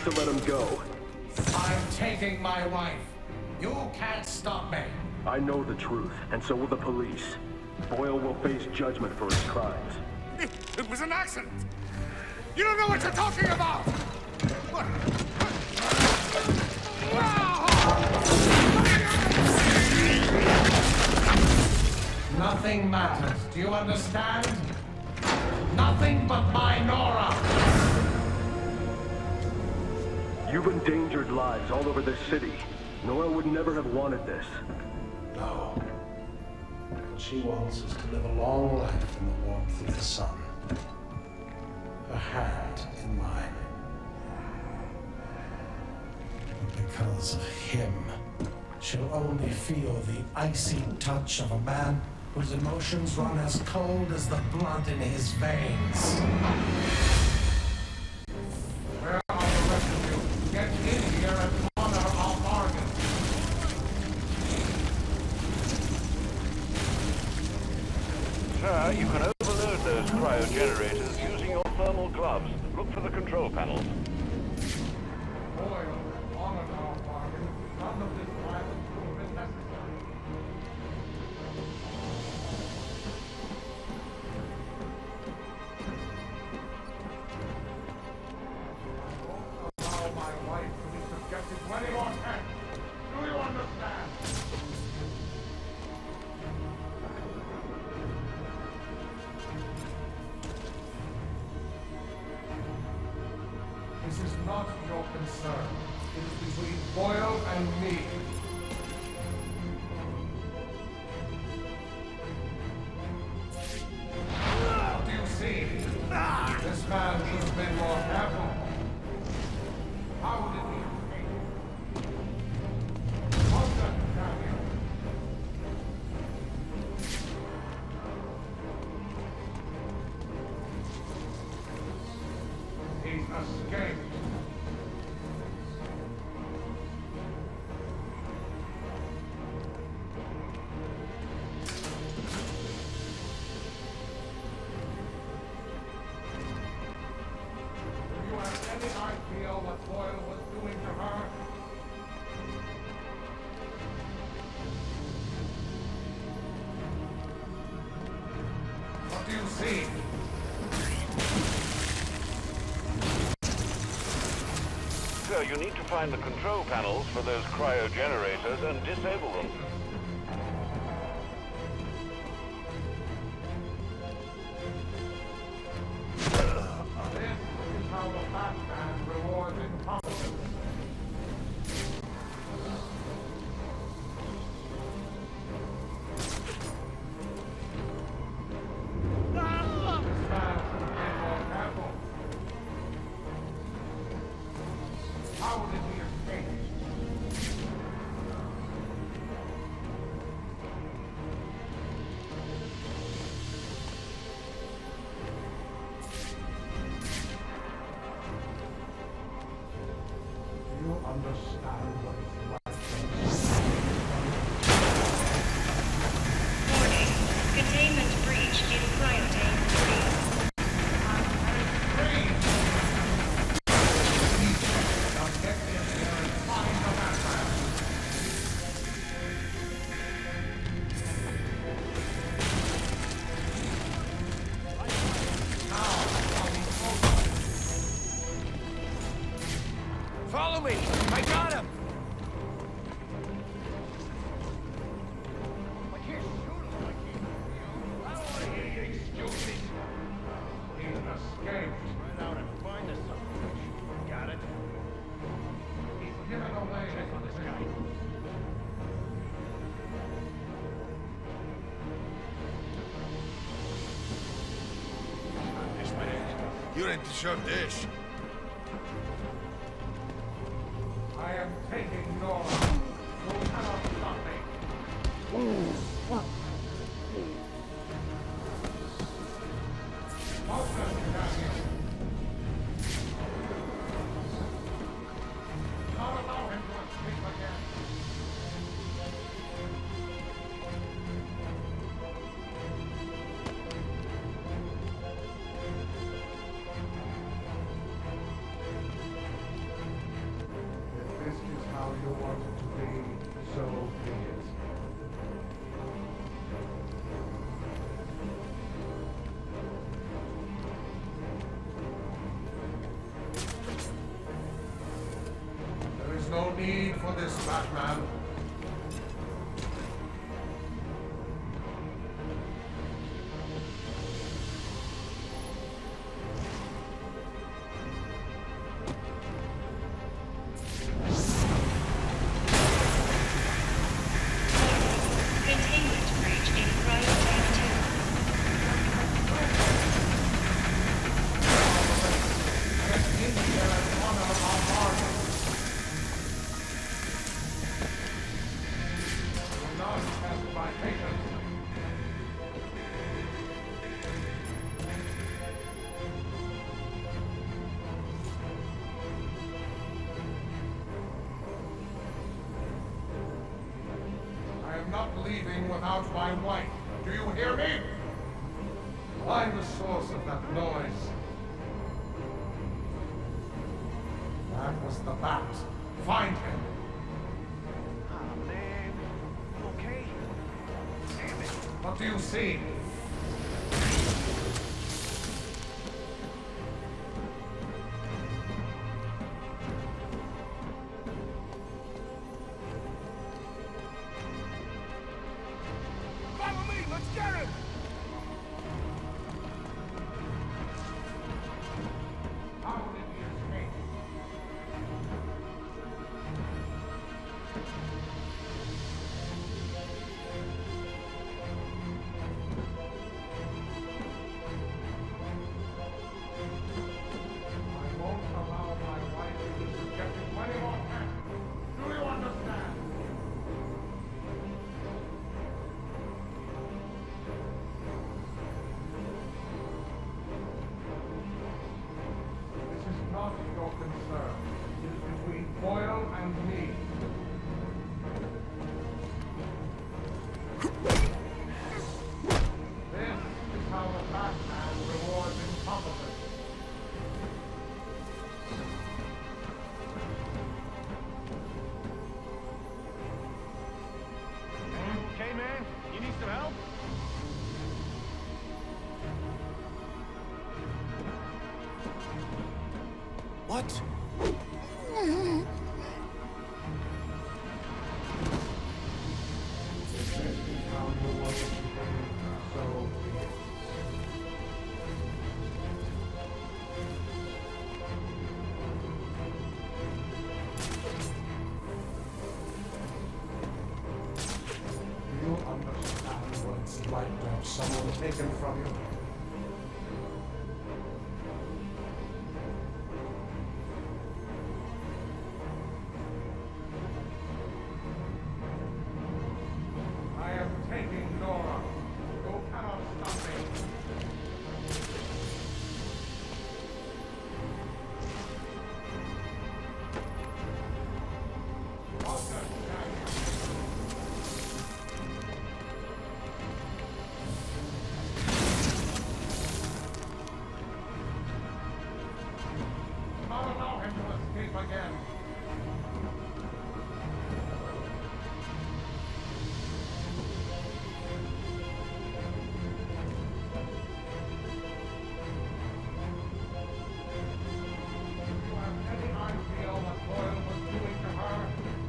have to let him go. I'm taking my wife. You can't stop me. I know the truth, and so will the police. Boyle will face judgment for his crimes. It was an accident! You don't know what you're talking about! What? Nothing matters. Do you understand? Nothing but my Nora! You've endangered lives all over this city. Nora would never have wanted this. No. What she wants is to live a long life in the warmth of the sun. Her hand in mine. And because of him, she'll only feel the icy touch of a man whose emotions run as cold as the blood in his veins. Where are the rest of you? Get in here and honor our bargain. Sir, you can overload those cryogenerators using your thermal gloves. Look for the control panels. Boyle, honor our bargain. None of this violence would have been necessary. Allow my wife to be subjected to any more tests. Do you understand? This is not your concern. It is between Boyle and me. What do you see? This man should have been more careful. How did he escape? Hold that down here. He's escaped. Do you have any idea what Boyle was doing to her? What do you see? Sir, you need to find the control panels for those cryogenerators and disable them. This is how the fat man rewards incompetence. This man should have been more careful. How did he escape? Do you understand what is right? Warning. Containment breach in cryotank 3. Now get in here and find the madman. Follow me! I got him! I can't shoot him like he... I don't want to hear you excuses. He's escaped. Run out and find us something. Got it? He's given away his guy. This man. You didn't deserve this. I am taking Nora. You cannot stop me. Welcome, Daniel. Not allow him to escape again. Batman. Containment breach in Cryotank I am not leaving without my wife. Do you hear me? Find the source of that noise. That was the bat. Find him. Ah, man. Okay. Damn it. What do you see? Follow me! Let's get him! How did he escape? I won't allow my wife to be subjected to any more tests. Do you understand? This is not your concern. It is between Boyle and me. This is how the Batman rewards incompetence. Okay, man. You need some help? What? Do you understand what it's like to have someone taken from you? I am taking Nora. You cannot stop me. Walter, not allow him to escape again. Do you have any idea what Boyle was doing to her?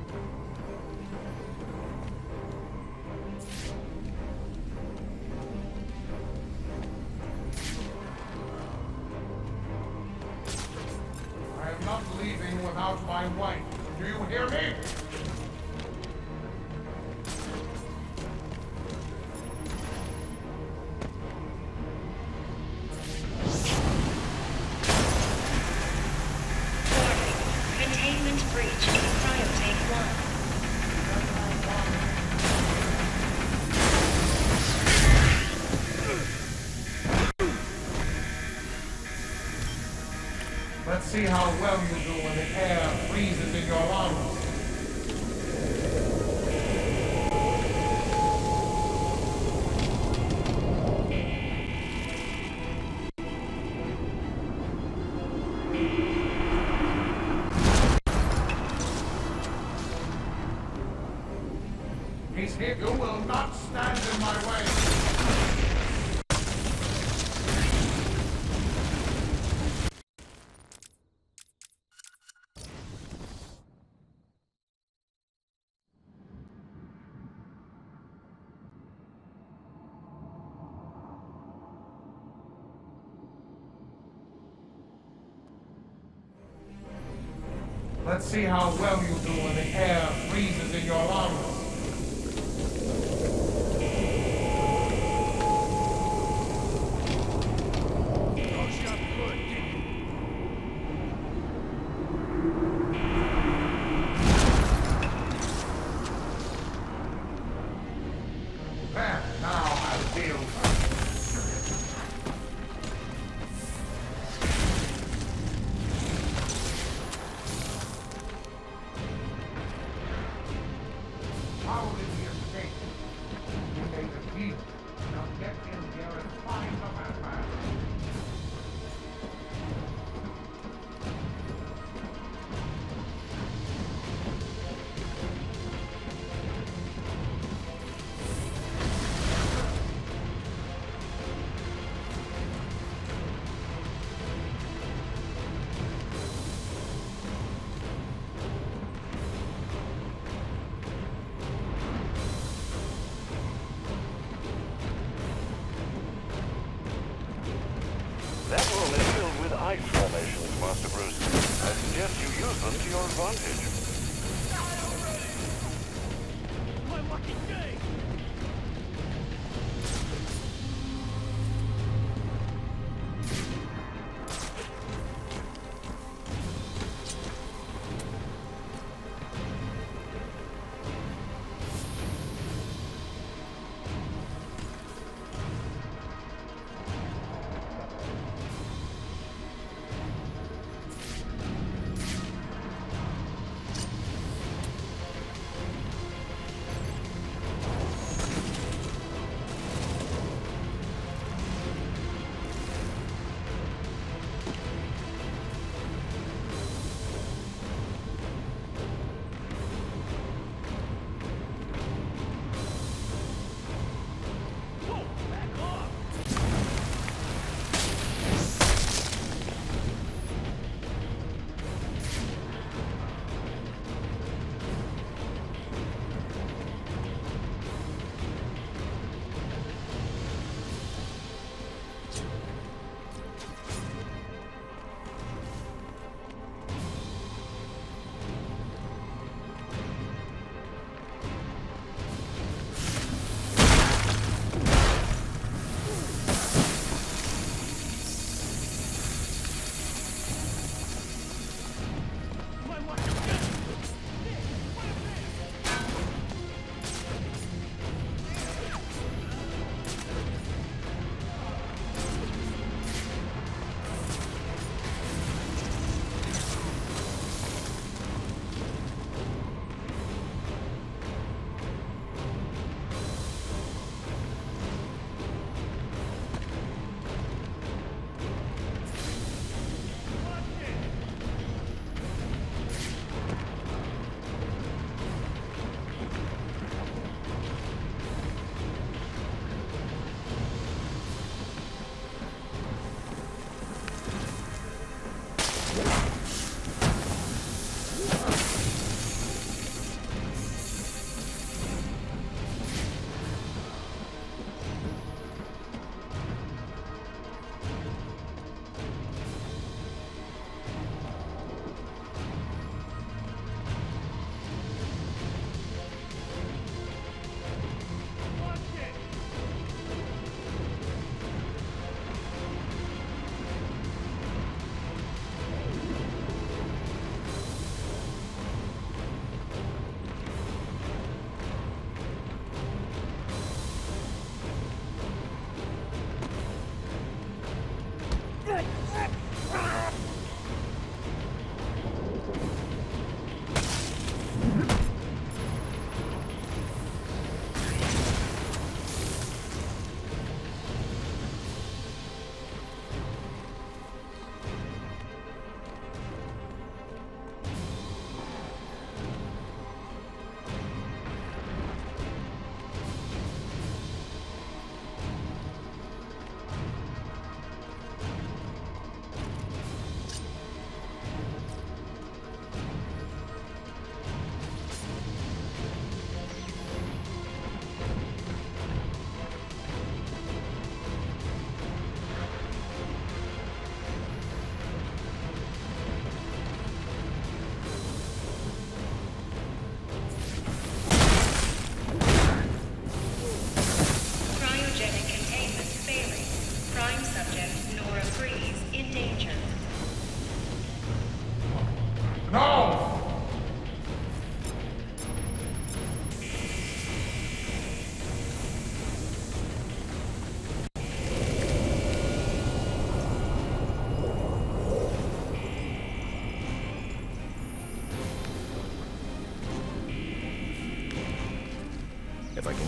I am not leaving without my wife. Do you hear me? Containment breach in Cryotank 1. Let's see how well you do when the air freezes in your lungs. He's here. You will not stand in my way. Let's see how well you do when the air freezes in your lungs. There, now I'll deal. How did he escape? You made a deal. Now get in here and find the madman. That room is filled with ice formations, Master Bruce. I suggest you use them to your advantage. My lucky day!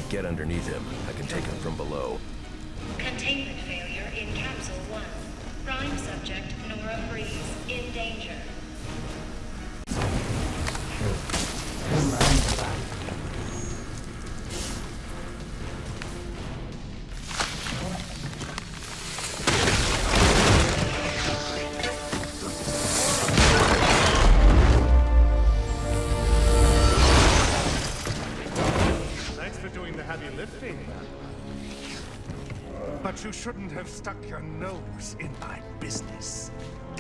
get underneath him, I can take him from below. Containment failure in Capsule 1. Prime subject Nora Breeze in danger. But you shouldn't have stuck your nose in my business.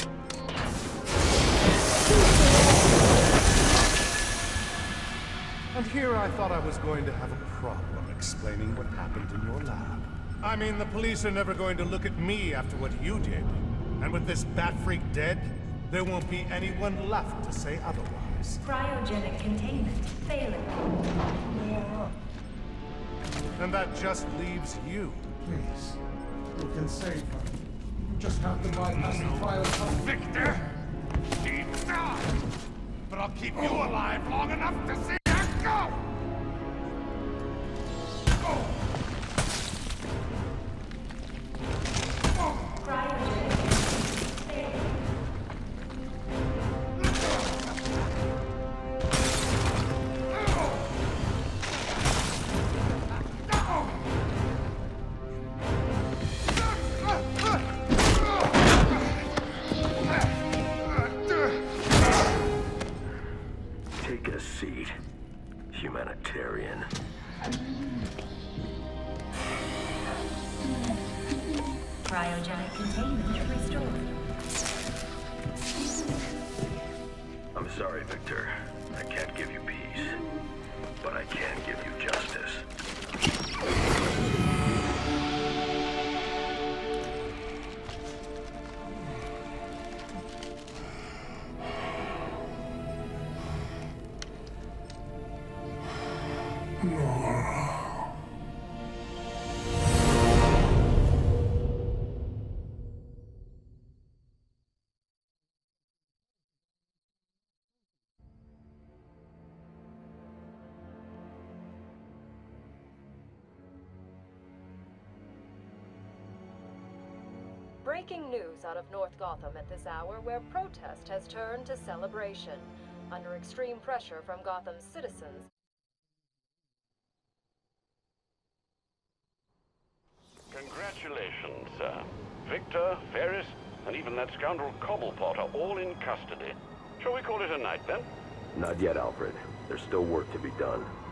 And here I thought I was going to have a problem explaining what happened in your lab. I mean, the police are never going to look at me after what you did. And with this bat freak dead, there won't be anyone left to say otherwise. Cryogenic containment failing. And that just leaves you. Please, you can save her. You just have to bypass the trial. Victor! She's not! But I'll keep you alive long enough to see her go! Cryogenic failing. Take a seat, humanitarian. Cryogenic containment restored. I'm sorry, Victor. I can't give you peace, but I can give you justice. Breaking news out of North Gotham at this hour, where protest has turned to celebration. Under extreme pressure from Gotham's citizens. Congratulations, sir. Victor, Ferris, and even that scoundrel Cobblepot are all in custody. Shall we call it a night, then? Not yet, Alfred. There's still work to be done.